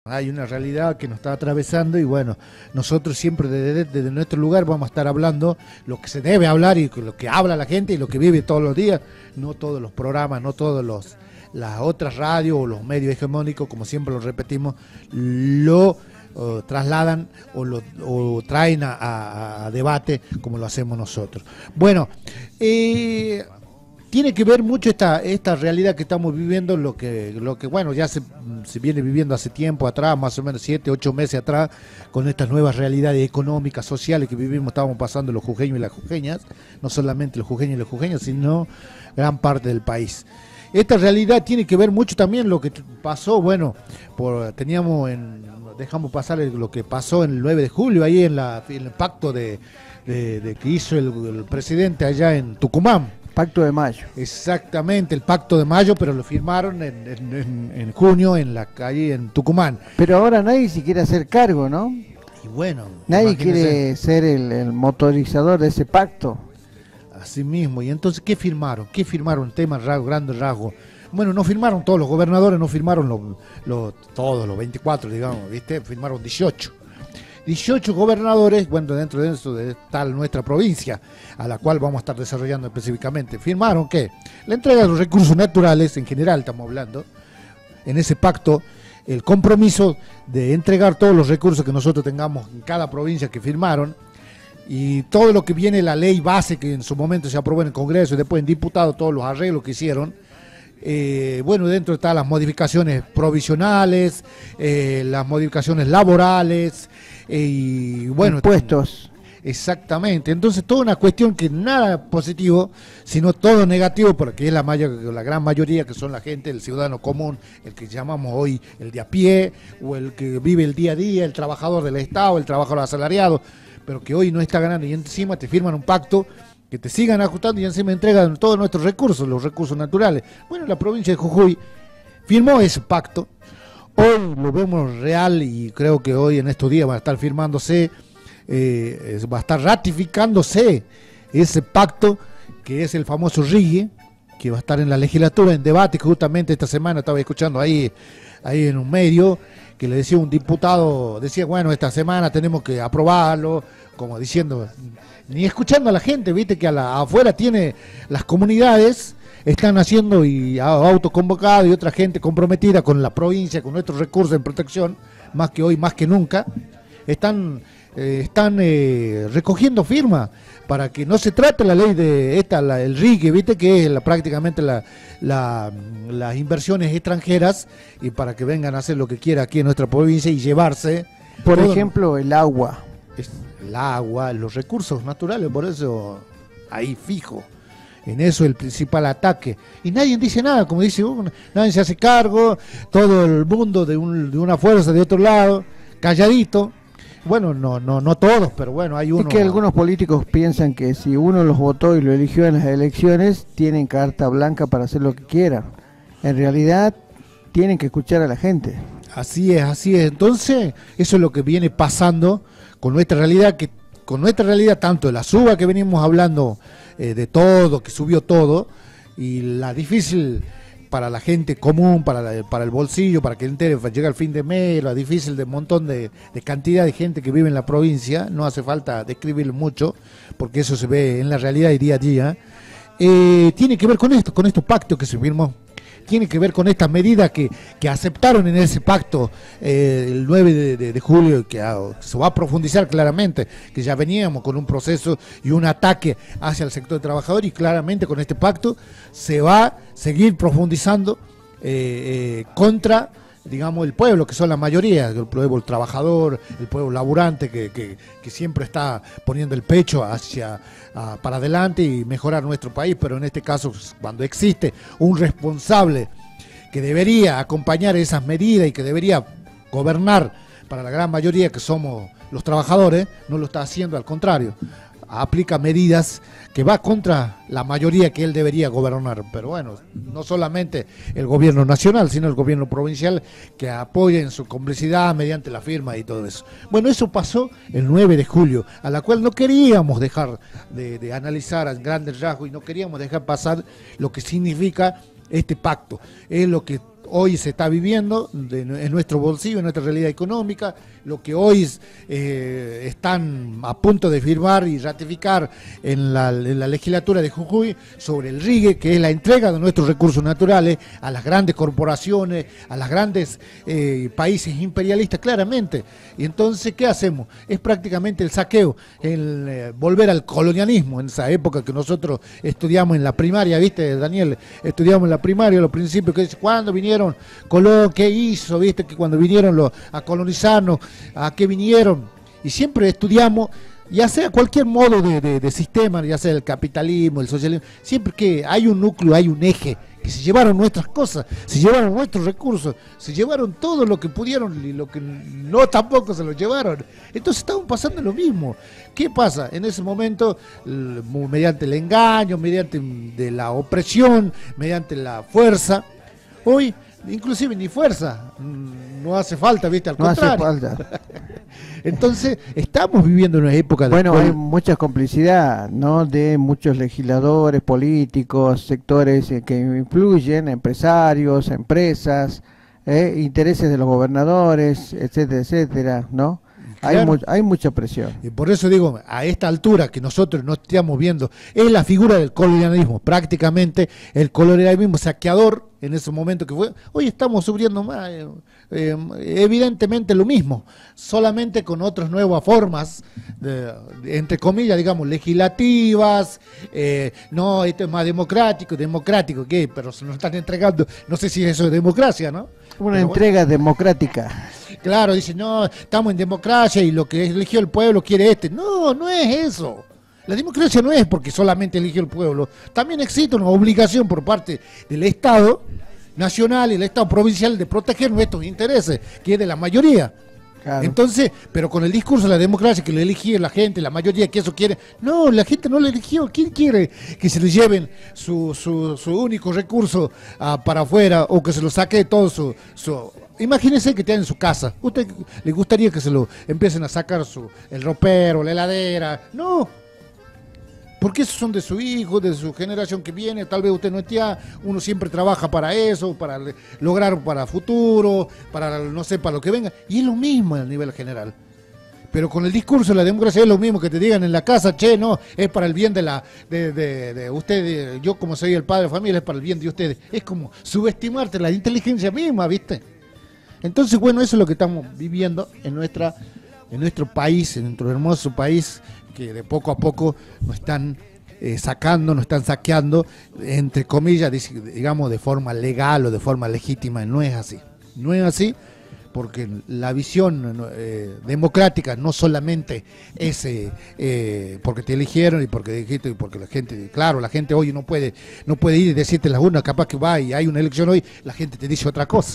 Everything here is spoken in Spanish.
Hay una realidad que nos está atravesando y bueno, nosotros siempre desde nuestro lugar vamos a estar hablando lo que se debe hablar y lo que habla la gente y lo que vive todos los días, no todos los programas, no todos las otras radios o los medios hegemónicos, como siempre lo repetimos, lo trasladan o traen a debate como lo hacemos nosotros. Bueno, tiene que ver mucho esta realidad que estamos viviendo, lo que bueno, ya se viene viviendo hace tiempo atrás, más o menos 7, 8 meses atrás, con estas nuevas realidades económicas, sociales que vivimos, estábamos pasando los jujeños y las jujeñas, no solamente los jujeños y las jujeñas, sino gran parte del país. Esta realidad tiene que ver mucho también lo que pasó, bueno, dejamos pasar lo que pasó en el 9 de julio, ahí en el pacto que hizo el presidente allá en Tucumán. Pacto de Mayo. Exactamente, el Pacto de Mayo, pero lo firmaron en junio en la calle en Tucumán. Pero ahora nadie se quiere hacer cargo, ¿no? Y bueno, nadie quiere ser el motorizador de ese pacto. Así mismo, y entonces, ¿qué firmaron? ¿Qué firmaron? Temas grandes rasgos. Bueno, no firmaron todos los gobernadores, no firmaron todos los 24, digamos, ¿viste? Firmaron 18 gobernadores, bueno, dentro de eso está nuestra provincia, a la cual vamos a estar desarrollando específicamente. Firmaron que la entrega de los recursos naturales, en general estamos hablando, en ese pacto, el compromiso de entregar todos los recursos que nosotros tengamos en cada provincia que firmaron, y todo lo que viene la ley base que en su momento se aprobó en el Congreso y después en diputados, todos los arreglos que hicieron. Bueno, dentro están las modificaciones provisionales, las modificaciones laborales y bueno, impuestos. Exactamente, entonces toda una cuestión que nada positivo, sino todo negativo, porque es la gran mayoría que son la gente, el ciudadano común, el que llamamos hoy el de a pie, o el que vive el día a día, el trabajador del Estado, el trabajador asalariado, pero que hoy no está ganando y encima te firman un pacto que te sigan ajustando y encima entregan todos nuestros recursos, los recursos naturales. Bueno, la provincia de Jujuy firmó ese pacto, hoy lo vemos real y creo que hoy en estos días va a estar firmándose, va a estar ratificándose ese pacto que es el famoso RIGI, que va a estar en la legislatura en debate, que justamente esta semana estaba escuchando ahí en un medio, que le decía un diputado, decía, bueno, esta semana tenemos que aprobarlo, como diciendo, ni escuchando a la gente, viste que afuera tiene las comunidades, están haciendo y autoconvocado y otra gente comprometida con la provincia, con nuestros recursos en protección, más que hoy, más que nunca, están recogiendo firmas para que no se trate la ley de el RIGI, viste que es prácticamente las inversiones extranjeras y para que vengan a hacer lo que quiera aquí en nuestra provincia y llevarse. Por ejemplo, el agua. El agua, los recursos naturales, por eso ahí fijo. En eso el principal ataque. Y nadie dice nada, como dice uno, nadie se hace cargo, todo el mundo de una fuerza de otro lado, calladito. Bueno, no todos, pero bueno, hay uno. Es que algunos políticos piensan que si uno los votó y lo eligió en las elecciones, tienen carta blanca para hacer lo que quieran. En realidad, tienen que escuchar a la gente. Así es, así es. Entonces, eso es lo que viene pasando con nuestra realidad, tanto de la suba que venimos hablando, de todo, que subió todo, y la difícil para la gente común, para el bolsillo, para que llegue al fin de mes, la difícil de un montón de cantidad de gente que vive en la provincia, no hace falta describirlo mucho, porque eso se ve en la realidad y día a día, tiene que ver con estos pactos que se firmó, tiene que ver con estas medidas que aceptaron en ese pacto el 9 de julio, que se va a profundizar claramente, que ya veníamos con un proceso y un ataque hacia el sector trabajador y claramente con este pacto se va a seguir profundizando contra, digamos, el pueblo, que son la mayoría, el pueblo trabajador, el pueblo laburante que siempre está poniendo el pecho para adelante y mejorar nuestro país, pero en este caso, cuando existe un responsable que debería acompañar esas medidas y que debería gobernar para la gran mayoría que somos los trabajadores, no lo está haciendo, al contrario, aplica medidas que va contra la mayoría que él debería gobernar. Pero bueno, no solamente el gobierno nacional, sino el gobierno provincial que apoya en su complicidad mediante la firma y todo eso. Bueno, eso pasó el 9 de julio, a la cual no queríamos dejar de analizar a grandes rasgos y no queríamos dejar pasar lo que significa este pacto. Es lo que hoy se está viviendo en nuestro bolsillo, en nuestra realidad económica, lo que hoy están a punto de firmar y ratificar en la legislatura de Jujuy sobre el RIGE, que es la entrega de nuestros recursos naturales a las grandes corporaciones, a las grandes países imperialistas, claramente. Y entonces, ¿qué hacemos? Es prácticamente el saqueo, el volver al colonialismo, en esa época que nosotros estudiamos en la primaria, ¿viste, Daniel? Estudiamos en la primaria los principios, que dice, ¿cuándo vinieron Colón? ¿Qué hizo? ¿Viste? Que cuando vinieron a colonizarnos, ¿a qué vinieron? Y siempre estudiamos, ya sea cualquier modo de sistema, ya sea el capitalismo, el socialismo, siempre que hay un núcleo, hay un eje, que se llevaron nuestras cosas, se llevaron nuestros recursos, se llevaron todo lo que pudieron y lo que no tampoco se lo llevaron. Entonces estamos pasando lo mismo. ¿Qué pasa? En ese momento, mediante el engaño, mediante de la opresión, mediante la fuerza, hoy inclusive ni fuerza, no hace falta, ¿viste? Al contrario. No hace falta. Entonces, estamos viviendo una época de... Bueno, hay mucha complicidad, ¿no? De muchos legisladores, políticos, sectores que influyen, empresarios, empresas, intereses de los gobernadores, etcétera, etcétera, ¿no? Claro. Hay mucha presión. Y por eso digo, a esta altura que nosotros no estamos viendo, es la figura del colonialismo, prácticamente el colonialismo saqueador en ese momento que fue. Hoy estamos sufriendo más, evidentemente lo mismo, solamente con otras nuevas formas, entre comillas, digamos, legislativas. No, esto es más democrático, ¿qué? Pero se nos están entregando, no sé si eso es democracia, ¿no? Una pero entrega democrática. Claro, dicen, no, estamos en democracia y lo que eligió el pueblo quiere este. No, no es eso. La democracia no es porque solamente eligió el pueblo. También existe una obligación por parte del Estado nacional y el Estado provincial de proteger nuestros intereses, que es de la mayoría. Claro. Entonces, pero con el discurso de la democracia que lo eligió la gente, la mayoría que eso quiere, no, la gente no lo eligió. ¿Quién quiere que se le lleven su único recurso para afuera o que se lo saque todo su imagínese que tiene en su casa? ¿Usted le gustaría que se lo empiecen a sacar el ropero, la heladera? No, porque esos son de su hijo, de su generación que viene. Tal vez usted no esté, uno siempre trabaja para eso, para lograr para futuro, para no sé, para lo que venga, y es lo mismo a nivel general. Pero con el discurso de la democracia es lo mismo que te digan en la casa, che, no, es para el bien de ustedes, yo como soy el padre de familia, es para el bien de ustedes. Es como subestimarte la inteligencia misma, ¿viste? Entonces, bueno, eso es lo que estamos viviendo en nuestro país, en nuestro hermoso país, que de poco a poco nos están sacando, nos están saqueando, entre comillas, digamos, de forma legal o de forma legítima. No es así. No es así, porque la visión democrática no solamente es porque te eligieron y porque dijiste y porque la gente, claro, la gente hoy no puede ir y decirte las urnas, capaz que va y hay una elección hoy, la gente te dice otra cosa.